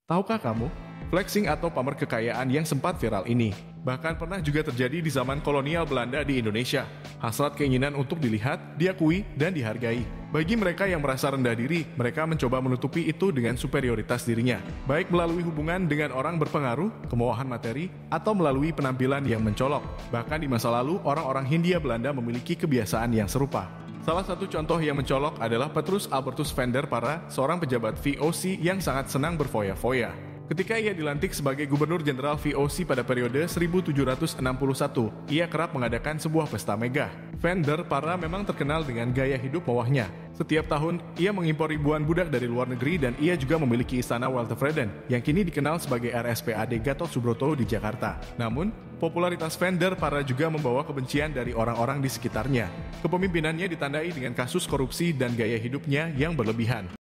Tahukah kamu, flexing atau pamer kekayaan yang sempat viral ini bahkan pernah juga terjadi di zaman kolonial Belanda di Indonesia. Hasrat keinginan untuk dilihat, diakui, dan dihargai. Bagi mereka yang merasa rendah diri, mereka mencoba menutupi itu dengan superioritas dirinya, baik melalui hubungan dengan orang berpengaruh, kemewahan materi, atau melalui penampilan yang mencolok. Bahkan di masa lalu, orang-orang Hindia Belanda memiliki kebiasaan yang serupa. Salah satu contoh yang mencolok adalah Petrus Albertus Venter Para, seorang pejabat VOC yang sangat senang berfoya-foya. Ketika ia dilantik sebagai Gubernur Jenderal VOC pada periode 1761, ia kerap mengadakan sebuah pesta megah. Venter Para memang terkenal dengan gaya hidup mewahnya. Setiap tahun, ia mengimpor ribuan budak dari luar negeri dan ia juga memiliki istana Waltervreden, yang kini dikenal sebagai RSPAD Gatot Subroto di Jakarta. Namun, popularitas Venter Para juga membawa kebencian dari orang-orang di sekitarnya. Kepemimpinannya ditandai dengan kasus korupsi dan gaya hidupnya yang berlebihan.